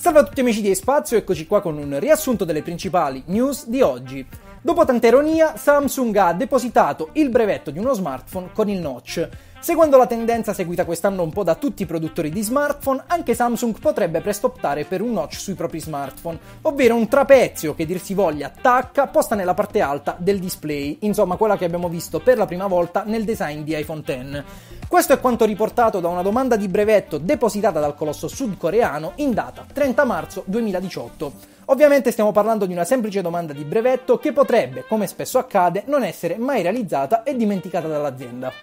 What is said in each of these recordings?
Salve a tutti amici di Spazio, eccoci qua con un riassunto delle principali news di oggi. Dopo tanta ironia, Samsung ha depositato il brevetto di uno smartphone con il notch. Seguendo la tendenza seguita quest'anno un po' da tutti i produttori di smartphone, anche Samsung potrebbe presto optare per un notch sui propri smartphone, ovvero un trapezio che dir si voglia attacca posta nella parte alta del display, insomma quella che abbiamo visto per la prima volta nel design di iPhone X. Questo è quanto riportato da una domanda di brevetto depositata dal colosso sudcoreano in data 30 marzo 2018. Ovviamente stiamo parlando di una semplice domanda di brevetto che potrebbe, come spesso accade, non essere mai realizzata e dimenticata dall'azienda.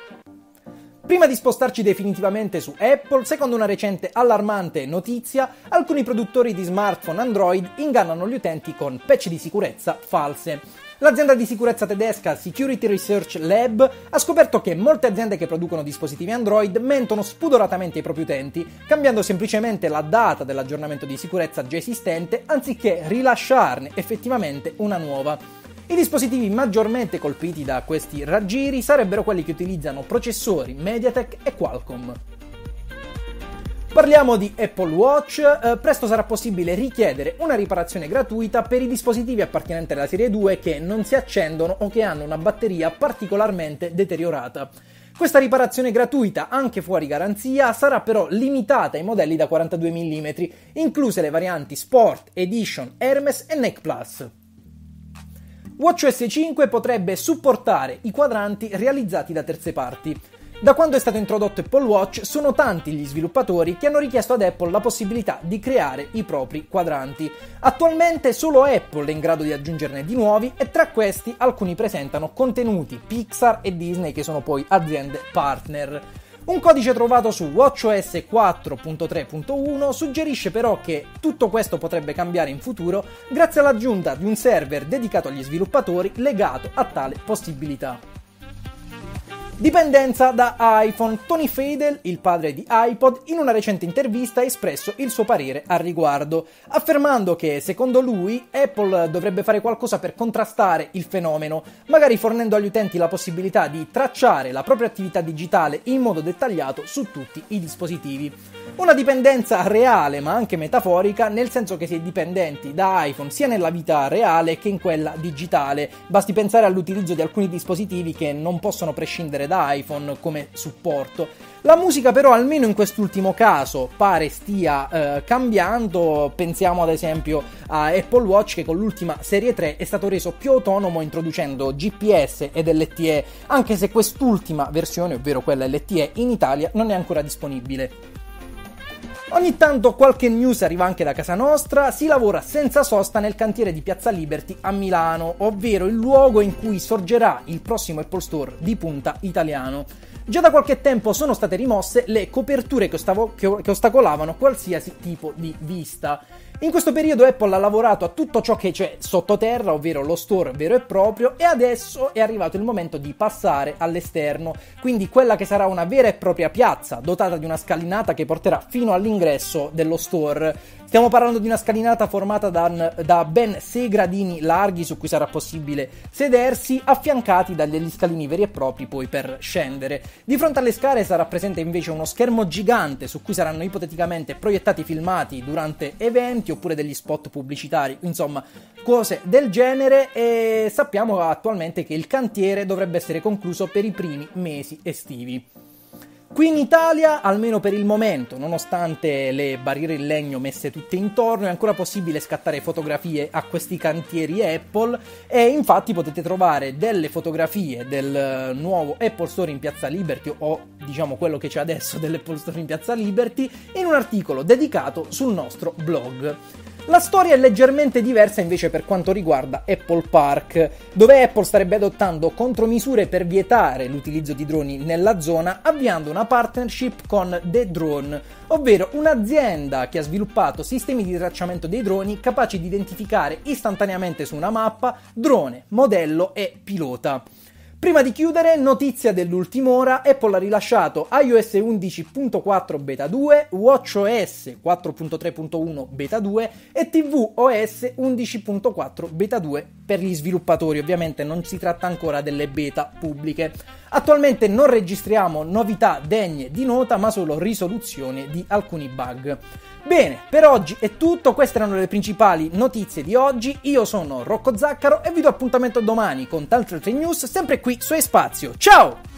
Prima di spostarci definitivamente su Apple, secondo una recente allarmante notizia, alcuni produttori di smartphone Android ingannano gli utenti con patch di sicurezza false. L'azienda di sicurezza tedesca Security Research Lab ha scoperto che molte aziende che producono dispositivi Android mentono spudoratamente ai propri utenti, cambiando semplicemente la data dell'aggiornamento di sicurezza già esistente anziché rilasciarne effettivamente una nuova. I dispositivi maggiormente colpiti da questi raggiri sarebbero quelli che utilizzano processori MediaTek e Qualcomm. Parliamo di Apple Watch, presto sarà possibile richiedere una riparazione gratuita per i dispositivi appartenenti alla serie 2 che non si accendono o che hanno una batteria particolarmente deteriorata. Questa riparazione gratuita, anche fuori garanzia, sarà però limitata ai modelli da 42 mm, incluse le varianti Sport, Edition, Hermes e Nec Plus. WatchOS 5 potrebbe supportare i quadranti realizzati da terze parti. Da quando è stato introdotto Apple Watch sono tanti gli sviluppatori che hanno richiesto ad Apple la possibilità di creare i propri quadranti. Attualmente solo Apple è in grado di aggiungerne di nuovi e tra questi alcuni presentano contenuti Pixar e Disney che sono poi aziende partner. Un codice trovato su WatchOS 4.3.1 suggerisce però che tutto questo potrebbe cambiare in futuro grazie all'aggiunta di un server dedicato agli sviluppatori legato a tale possibilità. Dipendenza da iPhone. Tony Fadell, il padre di iPod, in una recente intervista ha espresso il suo parere al riguardo, affermando che, secondo lui, Apple dovrebbe fare qualcosa per contrastare il fenomeno, magari fornendo agli utenti la possibilità di tracciare la propria attività digitale in modo dettagliato su tutti i dispositivi. Una dipendenza reale ma anche metaforica, nel senso che si è dipendenti da iPhone sia nella vita reale che in quella digitale. Basti pensare all'utilizzo di alcuni dispositivi che non possono prescindere da iPhone come supporto. La musica però, almeno in quest'ultimo caso, pare stia cambiando. Pensiamo ad esempio a Apple Watch che con l'ultima serie 3 è stato reso più autonomo introducendo GPS ed LTE, anche se quest'ultima versione, ovvero quella LTE, in Italia non è ancora disponibile. Ogni tanto qualche news arriva anche da casa nostra. Si lavora senza sosta nel cantiere di Piazza Liberty a Milano, ovvero il luogo in cui sorgerà il prossimo Apple Store di punta italiano. Già da qualche tempo sono state rimosse le coperture che ostacolavano qualsiasi tipo di vista. In questo periodo Apple ha lavorato a tutto ciò che c'è sottoterra, ovvero lo store vero e proprio, e adesso è arrivato il momento di passare all'esterno, quindi quella che sarà una vera e propria piazza, dotata di una scalinata che porterà fino all'ingresso dello store. Stiamo parlando di una scalinata formata da ben 6 gradini larghi su cui sarà possibile sedersi, affiancati da degli scalini veri e propri poi per scendere. Di fronte alle scale sarà presente invece uno schermo gigante su cui saranno ipoteticamente proiettati filmati durante eventi oppure degli spot pubblicitari, insomma cose del genere, e sappiamo attualmente che il cantiere dovrebbe essere concluso per i primi mesi estivi. Qui in Italia, almeno per il momento, nonostante le barriere in legno messe tutte intorno, è ancora possibile scattare fotografie a questi cantieri Apple e infatti potete trovare delle fotografie del nuovo Apple Store in Piazza Liberty, o diciamo quello che c'è adesso dell'Apple Store in Piazza Liberty, in un articolo dedicato sul nostro blog. La storia è leggermente diversa invece per quanto riguarda Apple Park, dove Apple starebbe adottando contromisure per vietare l'utilizzo di droni nella zona, avviando una partnership con The Drone, ovvero un'azienda che ha sviluppato sistemi di tracciamento dei droni capaci di identificare istantaneamente su una mappa drone, modello e pilota. Prima di chiudere, notizia dell'ultima ora, Apple ha rilasciato iOS 11.4 Beta 2, WatchOS 4.3.1 Beta 2 e tvOS 11.4 Beta 2 per gli sviluppatori, ovviamente non si tratta ancora delle beta pubbliche. Attualmente non registriamo novità degne di nota, ma solo risoluzione di alcuni bug. Bene, per oggi è tutto, queste erano le principali notizie di oggi. Io sono Rocco Zaccaro e vi do appuntamento domani con tante altre news, sempre qui su iSpazio. Ciao!